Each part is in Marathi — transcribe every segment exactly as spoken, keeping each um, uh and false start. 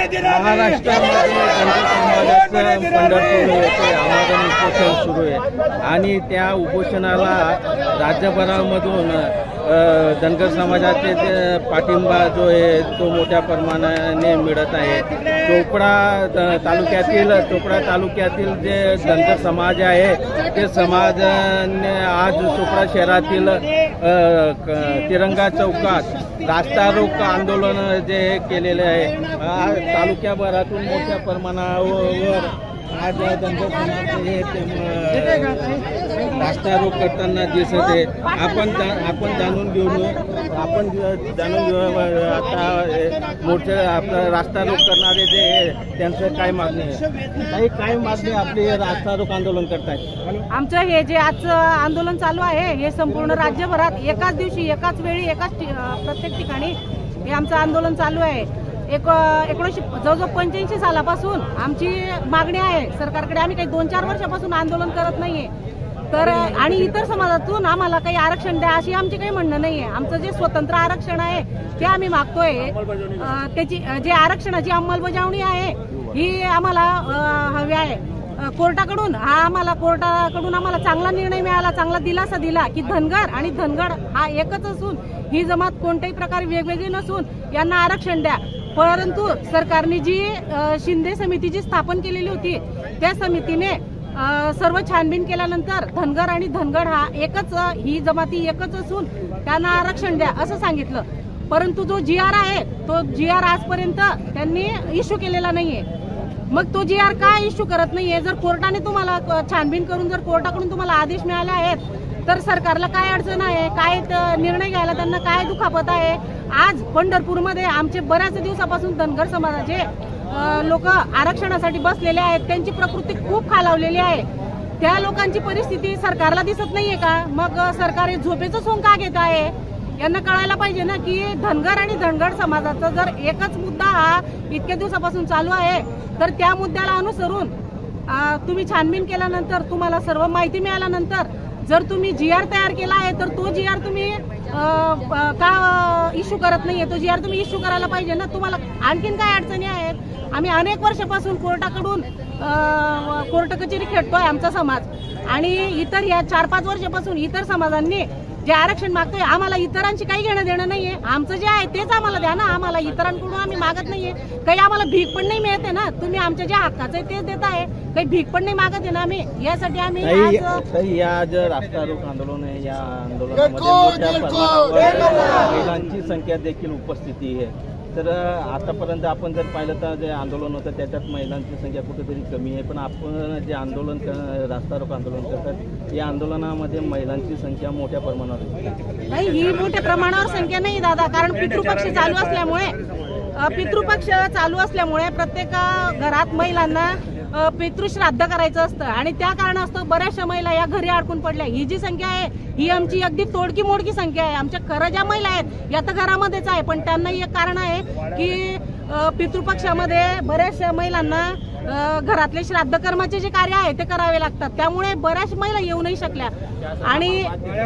महाराष्ट्रामध्ये धनगर समाजाचं पंढरपूर येथे आमरण उपोषण सुरू आहे आणि त्या उपोषणाला राज्यभरामधून धनगर समाजाचे जे पाठिंबा जो आहे तो मोठ्या प्रमाणाने मिळत आहे। चोपडा तालुक्यातील चोपडा तालुक्यातील जे धनगर समाज आहे ते समाजाने आज चोपडा शहरातील तिरंगा चौकात रास्ता रोको आंदोलन जे केलेले आहे। तालुक्याभरातून मोठ्या प्रमाणावर आज धनगर समाज रास्ता रोक करताना दिसत आहे। आपण आपण जाणून घेऊ आपण जाणून घेऊ आता मोठे आपलं रास्ता रोक करणारे जे आहे त्यांचं काय मागणी आहे, काही काय मागणी आपली रास्ता रोक आंदोलन करतायत। आमचं हे जे आजचं आंदोलन चालू आहे हे संपूर्ण राज्यभरात एकाच दिवशी एकाच वेळी एकाच प्रत्येक ठिकाणी हे आमचं आंदोलन चालू आहे। एक एकोणीसशे जवळजवळ पंच्याऐंशी सालापासून आमची मागणी आहे सरकारकडे। आम्ही काही दोन चार वर्षापासून आंदोलन करत नाहीये तर आणि इतर समाजातून आम्हाला काही आरक्षण द्या अशी आमची काही म्हणणं नाहीये। आमचं जे स्वतंत्र आरक्षण आहे ते आम्ही मागतोय, त्याची जे आरक्षणाची अंमलबजावणी आहे ही आम्हाला हवी आहे कोर्टाकडून। हा आम्हाला कोर्टाकडून आम्हाला चांगला निर्णय मिळाला, चांगला दिलासा दिला की धनगर आणि धनगड हा एकच असून ही जमात कोणत्याही प्रकारे वेगवेगळी नसून यांना आरक्षण द्या। परंतु सरकारने जी शिंदे समिती जी स्थापन केलेली होती त्या समितीने सर्व छानबीन केल्यानंतर धनगर आणि धनगड हा एकच ही जमाती एकच असून त्यांना आरक्षण द्या असं सांगितलं। परंतु जो जी आर आहे तो जी आर आजपर्यंत त्यांनी इश्यू केलेला नाहीये। मग तो जी आर का इश्यू करत नाहीये? जर कोर्टाने तुम्हाला छानबीन करून जर कोर्टाकडून तुम्हाला आदेश मिळाले आहेत तर सरकारला काय अडचण आहे, काय निर्णय घ्यायला त्यांना काय दुखापत आहे? आज पंढरपूरमध्ये आमचे बऱ्याच दिवसापासून धनगर समाजाचे लोक आरक्षणासाठी बसलेले आहेत, त्यांची प्रकृती खूप खालावलेली आहे। त्या लोकांची परिस्थिती सरकारला दिसत नाहीये का? मग सरकार झोपेचं सोंग का घेत आहे? यांना कळायला पाहिजे ना की धनगर आणि धनगर समाजाचा जर एकच मुद्दा हा इतक्या दिवसापासून चालू आहे तर त्या मुद्द्याला अनुसरून तुम्ही छानबीन केल्यानंतर तुम्हाला सर्व माहिती मिळाल्यानंतर जर तुम्ही जी आर तयार केला आहे तर तो जी आर तुम्ही का इश्यू करत नाहीये? तो जी आर तुम्ही इश्यू करायला पाहिजे ना। तुम्हाला आणखीन काय अडचणी आहेत? आम्ही अनेक वर्षापासून कोर्टाकडून कोर्ट कचेरी खेळतोय आमचा समाज आणि इतर या चार पाच वर्षापासून इतर समाजांनी जे आरक्षण मागतोय आम्हाला इतरांची काही घेणं देणं नाहीये। आमचं जे आहे तेच आम्हाला द्या ना, आम्हाला इतरांकडून आम्ही मागत नाहीये। काही आम्हाला भीक पण नाही मिळते ना, तुम्ही आमच्या ज्या हक्काचं आहे तेच देत आहे, काही भीक पण नाही मागत आहे ना आम्ही। यासाठी आम्ही या जे रास्ता रोक आंदोलन आहे या आंदोलनामध्ये मोठ्या प्रमाणावर महिलांची संख्या देखील उपस्थिती आहे। तर आतापर्यंत आपण जर पाहिलं तर जे आंदोलन होतं त्याच्यात महिलांची संख्या कुठेतरी कमी आहे, पण आपण जे आंदोलन रास्ता रोको आंदोलन करतात या आंदोलनामध्ये महिलांची संख्या मोठ्या प्रमाणावर नाही। ही मोठ्या प्रमाणावर संख्या नाही दादा, कारण पितृपक्ष चालू असल्यामुळे पितृपक्ष चालू असल्यामुळे प्रत्येक घरात महिलांना पितृश्राद्ध करायचं असतं आणि त्या कारणास्तव बऱ्याचशा महिला या घरी अडकून पडल्या। ही जी संख्या आहे ही आमची अगदी तोडकी मोडकी संख्या आहे। आमच्या खरं ज्या महिला आहेत या तर घरामध्येच आहे, पण त्यांनाही एक कारण आहे की पितृपक्षामध्ये बऱ्याचशा महिलांना घरातले श्राद्ध कर्माचे जे कार्य आहे ते करावे लागतात, त्यामुळे बऱ्याच महिला येऊ नाही शकल्या। आणि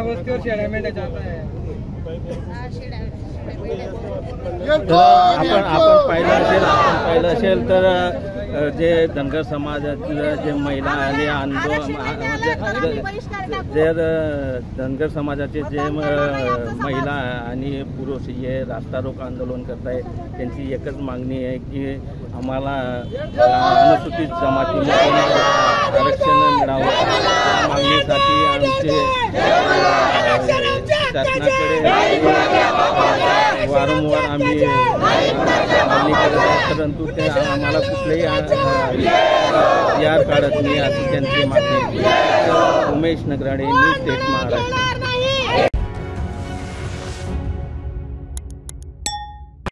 आपण आपण पाहिलं असेल आपण पाहिलं असेल तर जे धनगर समाजातील जे महिला आणि आंदोलन जे धनगर समाजाचे जे महिला आणि पुरुष हे रास्ता रोको आंदोलन करतायत त्यांची एकच मागणी आहे की आम्हाला अनुसूचित जमातीला आरक्षण मिळावं। त्या मागणीसाठी आमचे शासनाकडे वारंवार आम्ही मागणी करत आहे, परंतु ते आम्हाला कुठलेही जी आर काढत नाही अशी त्यांची मागणी। Umesh Nagrade, news state Maharashtra.